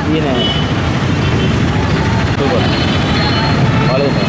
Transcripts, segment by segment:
ఈయన సూపర్ బాగుంది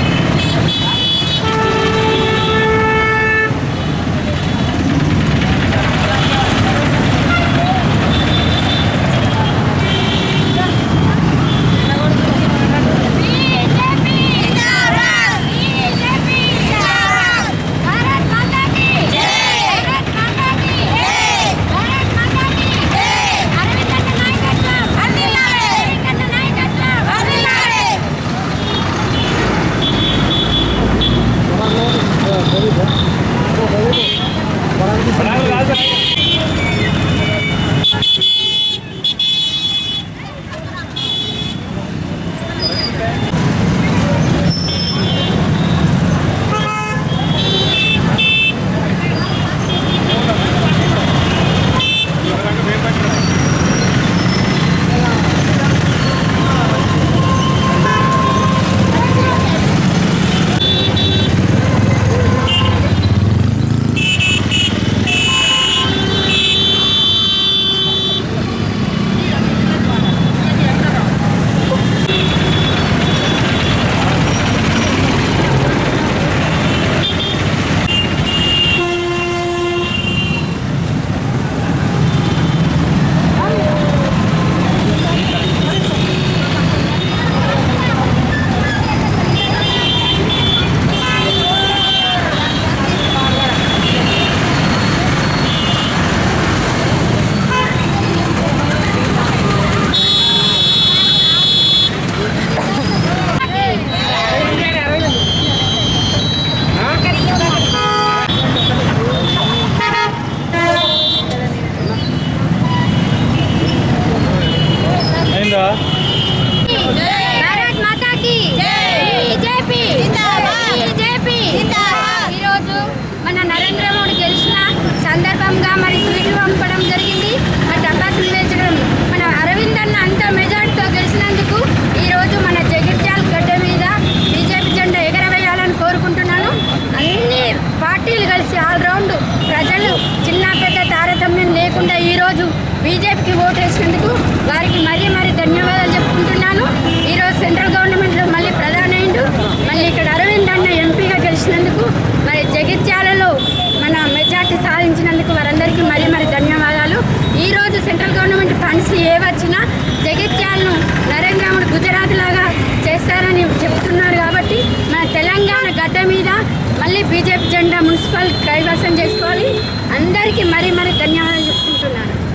బీజేపీకి ఓటు వేసినందుకు వారికి మరీ ధన్యవాదాలు చెప్పుకుంటున్నాను. ఈరోజు సెంట్రల్ గవర్నమెంట్లో మళ్ళీ ప్రధాని అయిండు, మళ్ళీ ఇక్కడ అరవింద్ అన్న ఎంపీగా గెలిచినందుకు మరి జగిత్యాలలో మన మెజార్టీ సాధించినందుకు వారందరికీ మరీ ధన్యవాదాలు. ఈరోజు సెంట్రల్ గవర్నమెంట్ ఫండ్స్ ఏవచ్చినా జగిత్యాలను నరేంద్ర మోడీ గుజరాత్ లాగా చేస్తారని చెప్తున్నారు. కాబట్టి మన తెలంగాణ గడ్డ మీద మళ్ళీ బీజేపీ జెండా మున్సిపల్ కైవసం చేసుకోవాలి. అందరికీ మరీ ధన్యవాదాలు చెప్పుకుంటున్నాను.